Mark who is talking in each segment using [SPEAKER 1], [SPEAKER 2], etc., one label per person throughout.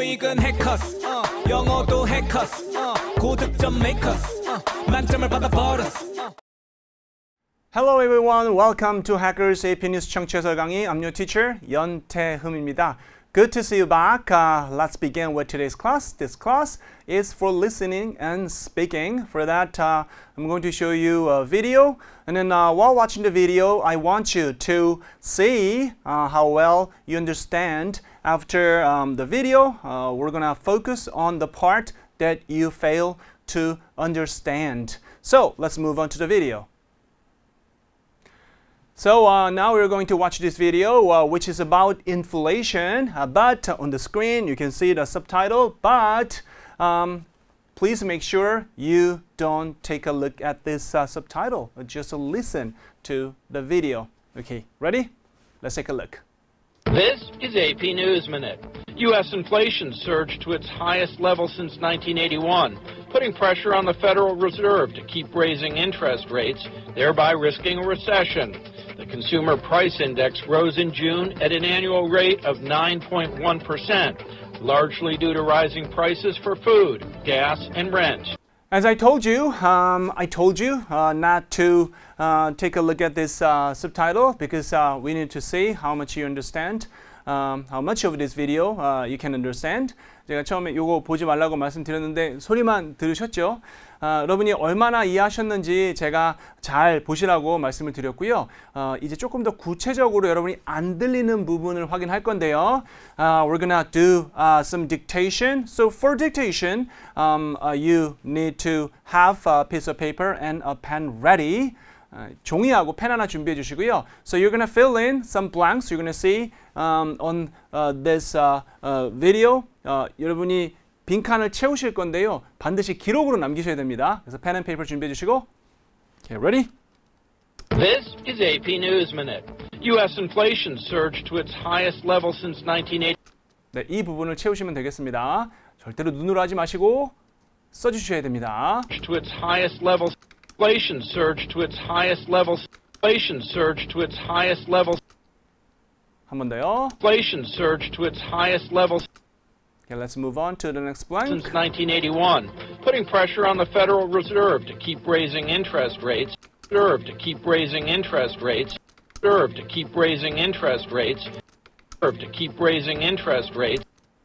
[SPEAKER 1] 수익은 해커스 영어도 해커스 고득점 메이커스 만점을 받아버렸어.
[SPEAKER 2] Hello everyone, welcome to Hackers AP News 청취해설 강의. I'm your teacher, 연태흠입니다. Good to see you back. Let's begin with today's class. This class is for listening and speaking. For that, I'm going to show you a video. And then while watching the video, I want you to see how well you understand. After the video, we're going to focus on the part that you fail to understand. So let's move on to the video. So now we're going to watch this video, which is about inflation. But on the screen, you can see the subtitle. But please make sure you don't take a look at this subtitle. Just listen to the video. Okay, ready? Let's take a look.
[SPEAKER 3] This is AP News Minute. U.S. inflation surged to its highest level since 1981, putting pressure on the Federal Reserve to keep raising interest rates, thereby risking a recession. The Consumer Price Index rose in June at an annual rate of 9.1%, largely due to rising prices for food, gas, and rent.
[SPEAKER 2] As I told you not to take a look at this subtitle because we need to see how much you understand, how much of this video you can understand. 제가 처음에 이거 보지 말라고 말씀드렸는데 소리만 들으셨죠? 여러분이 얼마나 이해하셨는지 제가 잘 보시라고 말씀을 드렸고요. 이제 조금 더 구체적으로 여러분이 안 들리는 부분을 확인할 건데요. We're gonna do some dictation. So for dictation, you need to have a piece of paper and a pen ready. 종이하고 펜 하나 준비해 주시고요. So you're gonna fill in some blanks. You're gonna see on this video. 여러분이 빈칸을 채우실 건데요. 반드시 기록으로 남기셔야 됩니다. 그래서 펜 앤 페이퍼 준비해 주시고. Okay, ready?
[SPEAKER 3] This is AP News Minute. U.S. inflation surged to its highest level since 1980.
[SPEAKER 2] 네, 이 부분을 채우시면 되겠습니다. 절대로 눈으로 하지 마시고 써주셔야 됩니다.
[SPEAKER 3] To its highest level. Inflation surged to its highest level. Inflation surged to its highest level.
[SPEAKER 2] 한 번 더요.
[SPEAKER 3] Inflation surged to its highest level.
[SPEAKER 2] Okay, let's move on to the next blank.
[SPEAKER 3] Since 1981, putting pressure on the Federal Reserve to keep raising interest rates. Reserve to keep raising interest rates. Reserve to keep raising interest rates. Reserve to keep raising interest rates.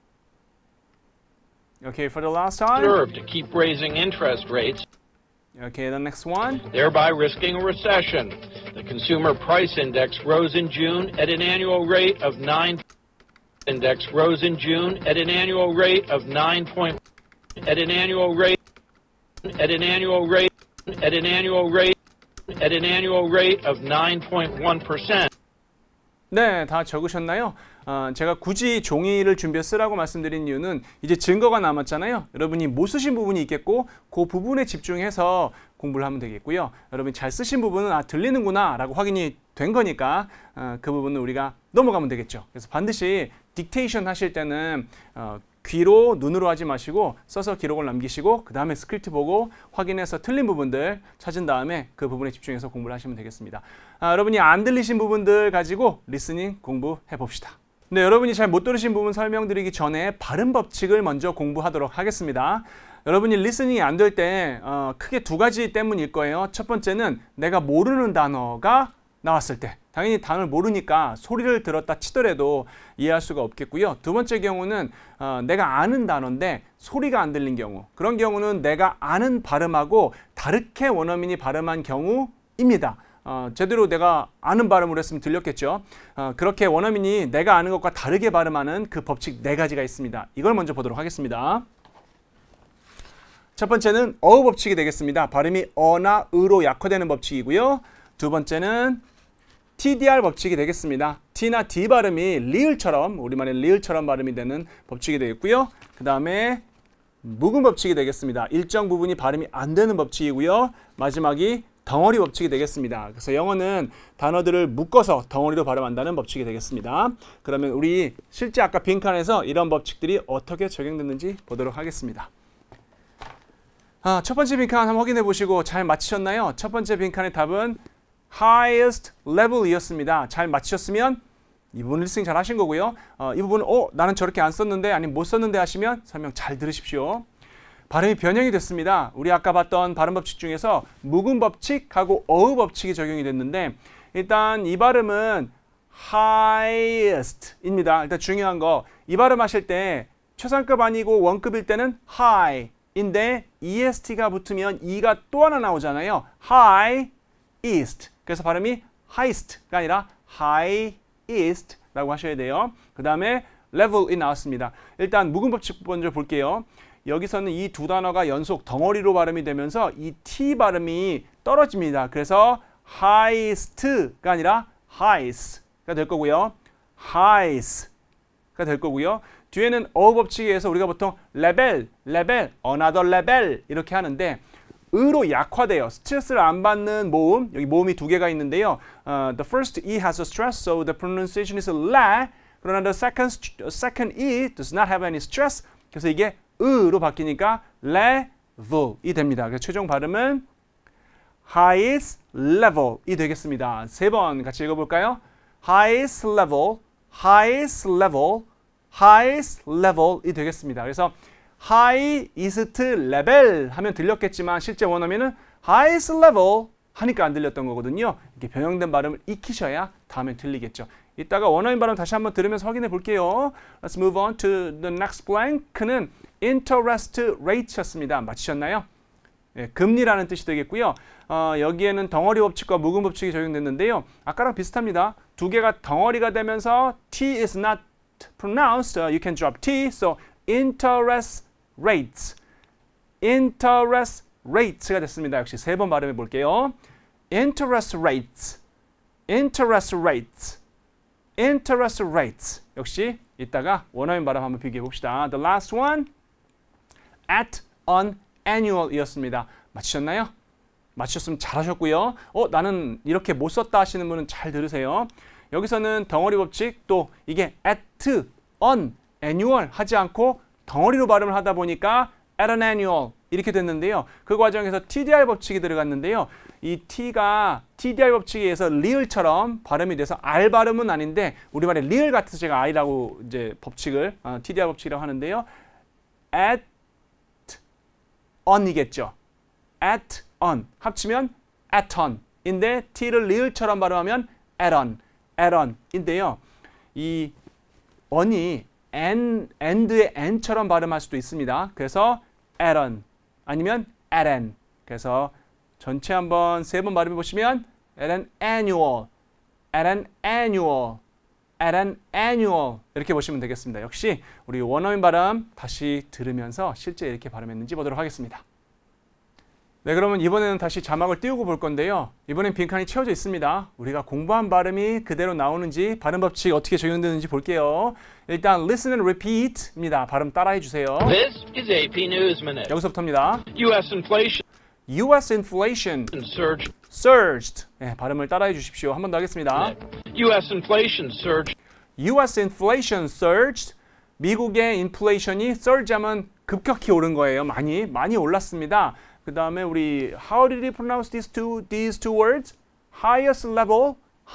[SPEAKER 2] Okay, for the last time.
[SPEAKER 3] Reserve to keep raising interest rates.
[SPEAKER 2] Okay, the next one.
[SPEAKER 3] Thereby risking a recession. The Consumer Price Index rose in June at an annual rate of 9. Index rose in June at an annual rate of 9. At an annual rate. At an annual rate. At an annual rate. At an annual rate of 9.1%.
[SPEAKER 2] 네, 다 적으셨나요? 제가 굳이 종이를 준비해 쓰라고 말씀드린 이유는 이제 증거가 남았잖아요. 여러분이 못 쓰신 부분이 있겠고 그 부분에 집중해서 공부를 하면 되겠고요. 여러분이 잘 쓰신 부분은 들리는구나 라고 확인이 된 거니까 그 부분은 우리가 넘어가면 되겠죠. 그래서 반드시 딕테이션 하실 때는 귀로 눈으로 하지 마시고 써서 기록을 남기시고 그 다음에 스크립트 보고 확인해서 틀린 부분들 찾은 다음에 그 부분에 집중해서 공부를 하시면 되겠습니다. 여러분이 안 들리신 부분들 가지고 리스닝 공부해 봅시다. 네, 여러분이 잘 못 들으신 부분 설명드리기 전에 발음 법칙을 먼저 공부하도록 하겠습니다. 여러분이 리스닝이 안 될 때 크게 두 가지 때문일 거예요. 첫 번째는 내가 모르는 단어가 나왔을 때 당연히 단어를 모르니까 소리를 들었다 치더라도 이해할 수가 없겠고요. 두 번째 경우는 내가 아는 단어인데 소리가 안 들린 경우, 그런 경우는 내가 아는 발음하고 다르게 원어민이 발음한 경우입니다. 제대로 내가 아는 발음으로 했으면 들렸겠죠. 그렇게 원어민이 내가 아는 것과 다르게 발음하는 그 법칙 네 가지가 있습니다. 이걸 먼저 보도록 하겠습니다. 첫 번째는 어우 법칙이 되겠습니다. 발음이 어나 으로 약화되는 법칙이고요. 두 번째는 TDR 법칙이 되겠습니다. T나 D 발음이 리을처럼, 우리말의 리을처럼 발음이 되는 법칙이 되겠고요. 그 다음에 묵음 법칙이 되겠습니다. 일정 부분이 발음이 안 되는 법칙이고요. 마지막이 덩어리 법칙이 되겠습니다. 그래서 영어는 단어들을 묶어서 덩어리로 발음한다는 법칙이 되겠습니다. 그러면 우리 실제 아까 빈칸에서 이런 법칙들이 어떻게 적용됐는지 보도록 하겠습니다. 첫 번째 빈칸 한번 확인해 보시고 잘 맞히셨나요? 첫 번째 빈칸의 답은 highest level이었습니다. 잘 맞히셨으면 이 부분 리스닝 잘 하신 거고요. 이 부분은 나는 저렇게 안 썼는데 아니면 못 썼는데 하시면 설명 잘 들으십시오. 발음이 변형이 됐습니다. 우리 아까 봤던 발음 법칙 중에서 묵음 법칙하고 어휘 법칙이 적용이 됐는데 일단 이 발음은 highest입니다. 일단 중요한 거 이 발음 하실 때 최상급 아니고 원급일 때는 high인데 est가 붙으면 e가 또 하나 나오잖아요. highest. 그래서 발음이 highest가 아니라 highest라고 하셔야 돼요. 그 다음에 level이 나왔습니다. 일단 묵음 법칙 먼저 볼게요. 여기서는 이 두 단어가 연속 덩어리로 발음이 되면서 이 T 발음이 떨어집니다. 그래서 highest가 아니라 highest가 될 거고요. highest가 될 거고요. 뒤에는 어휘 법칙에 의해서 우리가 보통 level, another level 이렇게 하는데 으로 약화돼요. 스트레스를 안 받는 모음, 여기 모음이 두 개가 있는데요. The first E has a stress, so the pronunciation is le. 그러나 the second E does not have any stress. 그래서 이게 으로 바뀌니까 level이 됩니다. 그래서 최종 발음은 highest level이 되겠습니다. 세 번 같이 읽어볼까요? highest level, highest level, highest level이 되겠습니다. 그래서 highest level 하면 들렸겠지만 실제 원어민은 highest level 하니까 안 들렸던 거거든요. 이렇게 변형된 발음을 익히셔야 다음에 들리겠죠. 이따가 원어민 발음 다시 한번 들으면서 확인해 볼게요. Let's move on to the next blank는 interest rate였습니다. 맞히셨나요? 예, 금리라는 뜻이 되겠고요. 여기에는 덩어리 법칙과 묵음 법칙이 적용됐는데요. 아까랑 비슷합니다. 두 개가 덩어리가 되면서 T is not pronounced. You can drop T. So interest rates. interest rates가 됐습니다. 역시 세 번 발음해 볼게요. interest rates. interest rates. interest rates. 역시 이따가 원어민 발음 한번 비교해 봅시다. The last one. at an annual 이었습니다. 맞히셨나요? 맞히셨으면 잘하셨고요. 나는 이렇게 못 썼다 하시는 분은 잘 들으세요. 여기서는 덩어리 법칙 또 이게 at, on, annual 하지 않고 덩어리로 발음을 하다 보니까 at an annual 이렇게 됐는데요. 그 과정에서 TDR 법칙이 들어갔는데요. 이 T가 TDR 법칙에 의해서 리을처럼 발음이 돼서 R 발음은 아닌데 우리말에 리을 같아서 제가 I라고 이제 법칙을 TDR 법칙이라고 하는데요. at on이겠죠. at on 합치면 at on인데 T를 리을처럼 발음하면 at on인데요. 이 on이 and의 n처럼 발음할 수도 있습니다. 그래서 at on 아니면 at an. 그래서 전체 한번 세 번 발음해 보시면 at an annual, at an annual, at an annual 이렇게 보시면 되겠습니다. 역시 우리 원어민 발음 다시 들으면서 실제 이렇게 발음했는지 보도록 하겠습니다. 네, 그러면 이번에는 다시 자막을 띄우고 볼 건데요. 이번엔 빈칸이 채워져 있습니다. 우리가 공부한 발음이 그대로 나오는지 발음 법칙 어떻게 적용되는지 볼게요. 일단 listen and repeat입니다. 발음 따라해 주세요.
[SPEAKER 3] This is AP News Minute.
[SPEAKER 2] 여기서부터입니다.
[SPEAKER 3] U.S. inflation
[SPEAKER 2] U.S. inflation surged. 네, 발음을 따라해 주십시오. 한 번 더 하겠습니다.
[SPEAKER 3] U.S. inflation surged.
[SPEAKER 2] U.S. inflation surged. 미국의 인플레이션이 surge 하면 급격히 오른 거예요. 많이 올랐습니다. 그 다음에 우리 how did he pronounce these two words? highest level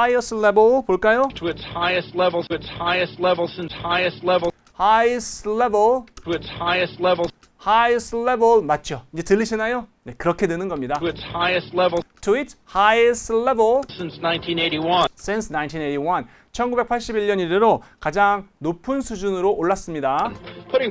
[SPEAKER 2] 볼까요?
[SPEAKER 3] To its highest level since highest level.
[SPEAKER 2] highest level
[SPEAKER 3] To its highest level.
[SPEAKER 2] highest level 맞죠? 이제 들리시나요? 네, 그렇게 되는 겁니다.
[SPEAKER 3] To its highest level.
[SPEAKER 2] To its highest level
[SPEAKER 3] Since 1981.
[SPEAKER 2] since 1981. 1981년 이래로 가장 높은 수준으로 올랐습니다.
[SPEAKER 3] Putting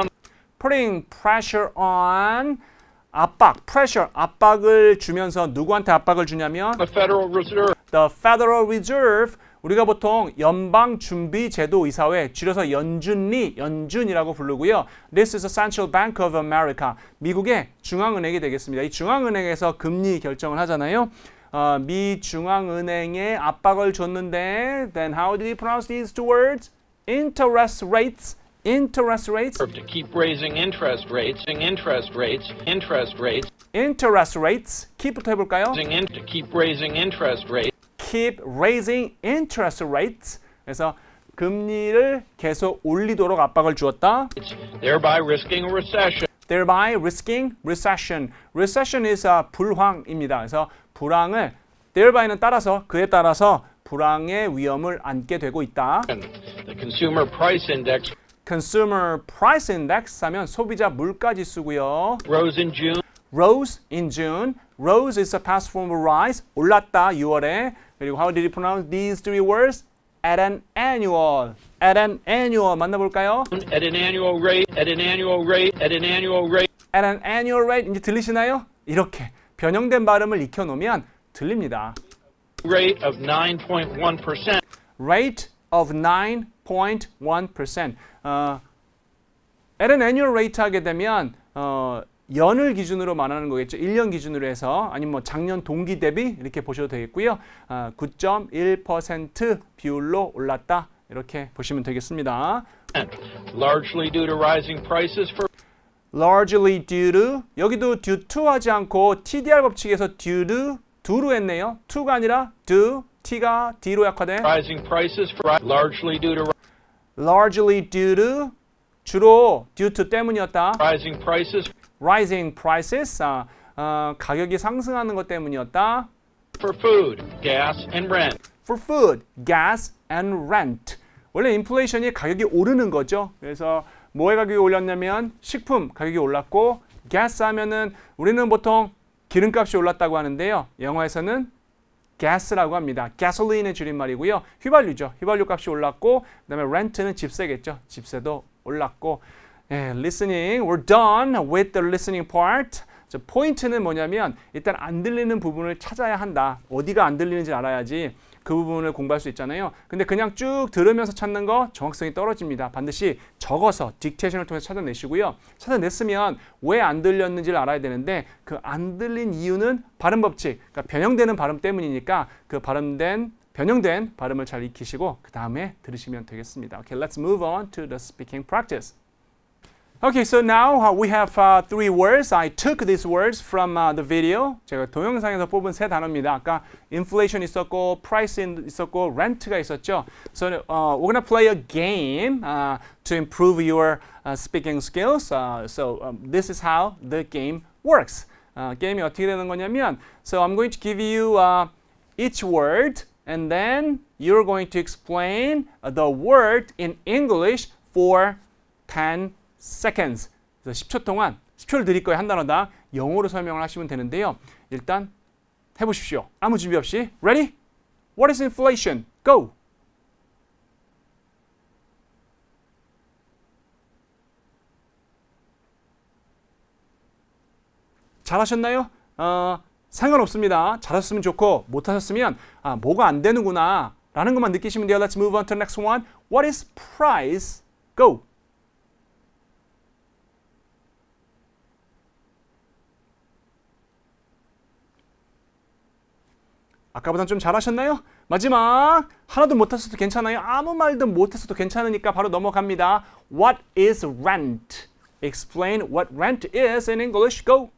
[SPEAKER 3] pressure on 압박, pressure, 압박을 주면서 누구한테 압박을 주냐면 the Federal Reserve.
[SPEAKER 2] The Federal Reserve, 우리가 보통 연방준비제도이사회, 줄여서 연준이라고 부르고요. This is the Central Bank of America. 미국의 중앙은행이 되겠습니다. 이 중앙은행에서 금리 결정을 하잖아요. 미 중앙은행에 압박을 줬는데 then how did he pronounce these two words? interest rates.
[SPEAKER 3] To keep raising interest rates.
[SPEAKER 2] keep부터 해볼까요?
[SPEAKER 3] To keep raising interest rates.
[SPEAKER 2] keep raising interest rates. 그래서 금리를 계속 올리도록 압박을 주었다.
[SPEAKER 3] Thereby risking a recession.
[SPEAKER 2] Thereby risking recession. Recession is 불황입니다. 그래서 불황을 therby는 따라서 그에 따라서 불황의 위험을 안게 되고 있다.
[SPEAKER 3] The Consumer Price Index
[SPEAKER 2] Consumer Price Index 하면 소비자 물가 지수고요.
[SPEAKER 3] rose in June.
[SPEAKER 2] Rose in June. Rose is a past form of rise. 올랐다 6월에. 그리고 how did you pronounce these three words? At an annual. At an annual. 만나볼까요?
[SPEAKER 3] At an annual rate, at an annual rate, at an annual rate.
[SPEAKER 2] At an annual rate. 이제 들리시나요? 이렇게 변형된 발음을 익혀놓으면 들립니다.
[SPEAKER 3] Rate of 9.1%.
[SPEAKER 2] Rate of 9.1%. At an annual rate 하게 되면 연을 기준으로 말하는 거겠죠. 1년 기준으로 해서 아니면 뭐 작년 동기 대비 이렇게 보셔도 되겠고요. 9.1% 비율로 올랐다. 이렇게 보시면 되겠습니다.
[SPEAKER 3] Largely due to rising prices for
[SPEAKER 2] Largely due to 여기도 due to 하지 않고 TDR 법칙에서 due to do로 했네요. to가 아니라 do, t가 d로 약화돼.
[SPEAKER 3] rising prices for largely due to
[SPEAKER 2] Largely due to 주로 due to 때문이었다.
[SPEAKER 3] rising prices
[SPEAKER 2] Rising prices 가격이 상승하는 것 때문이었다.
[SPEAKER 3] for food, gas, and rent.
[SPEAKER 2] For food, gas, and rent. 원래 인플레이션이 가격이 오르는 거죠. 그래서 뭐의 가격이 올랐냐면 식품 가격이 올랐고 gas 하면은 우리는 보통 기름값이 올랐다고 하는데요. 영어에서는 gas라고 합니다. gasoline의 줄임말이고요. 휘발유죠. 휘발유 값이 올랐고 그다음에 rent는 집세겠죠. 집세도 올랐고 listening. We're done with the listening part. 포인트는 뭐냐면 일단 안 들리는 부분을 찾아야 한다. 어디가 안 들리는지 알아야지 그 부분을 공부할 수 있잖아요. 근데 그냥 쭉 들으면서 찾는 거 정확성이 떨어집니다. 반드시 적어서 딕테이션을 통해서 찾아내시고요. 찾아냈으면 왜 안 들렸는지를 알아야 되는데 그 안 들린 이유는 발음 법칙, 그러니까 변형되는 발음 때문이니까 그 변형된 발음을 잘 익히시고 그 다음에 들으시면 되겠습니다. Okay, let's move on to the speaking practice. Okay, so now we have three words. I took these words from the video. 제가 동영상에서 뽑은 세 단어입니다. 아까 inflation 있었고, price 있었고, rent가 있었죠. So we're gonna play a game to improve your speaking skills. This is how the game works. 게임이 어떻게 되는 거냐면, so I'm going to give you each word, and then you're going to explain the word in English for 10 seconds. 그래서 10초 동안 10초를 드릴 거예요. 한 단어당 영어로 설명을 하시면 되는데요. 일단 해보십시오. 아무 준비 없이. Ready? What is inflation? Go! 잘하셨나요? 상관없습니다. 잘하셨으면 좋고 못하셨으면 뭐가 안 되는구나 라는 것만 느끼시면 돼요. Let's move on to the next one. What is price? Go! 아까보단 좀 잘하셨나요? 마지막 하나도 못했어도 괜찮아요. 아무 말도 못했어도 괜찮으니까 바로 넘어갑니다. What is rent? Explain what rent is in English. Go!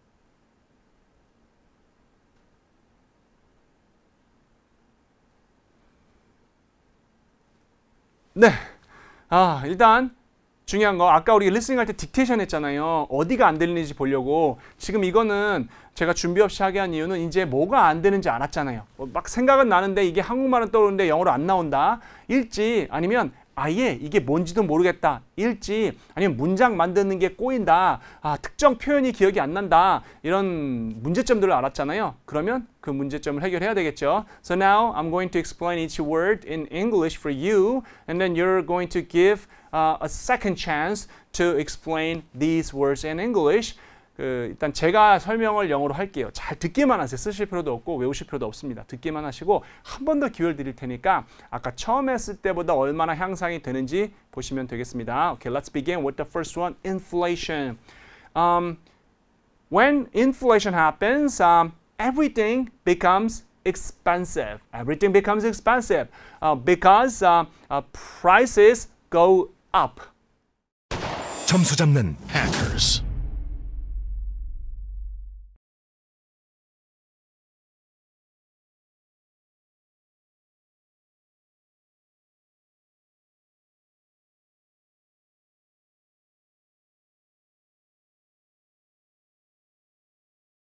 [SPEAKER 2] 네, 일단 중요한 거 아까 우리 리스닝 할 때 딕테이션 했잖아요. 어디가 안 들리는지 보려고. 지금 이거는 제가 준비 없이 하게 한 이유는 이제 뭐가 안 되는지 알았잖아요. 막 생각은 나는데 이게 한국말은 떠오르는데 영어로 안 나온다. 일지 아니면 아예 이게 뭔지도 모르겠다. 일지 아니면 문장 만드는 게 꼬인다. 특정 표현이 기억이 안 난다. 이런 문제점들을 알았잖아요. 그러면 그 문제점을 해결해야 되겠죠. So now I'm going to explain each word in English for you, and then you're going to give a second chance to explain these words in English. 일단 제가 설명을 영어로 할게요. 잘 듣기만 하세요. 쓰실 필요도 없고 외우실 필요도 없습니다. 듣기만 하시고 한 번 더 기회를 드릴 테니까 아까 처음 했을 때보다 얼마나 향상이 되는지 보시면 되겠습니다. Okay, let's begin with the first one, inflation. When inflation happens, everything becomes expensive. Everything becomes expensive because prices go up.
[SPEAKER 4] 점수 잡는 hackers.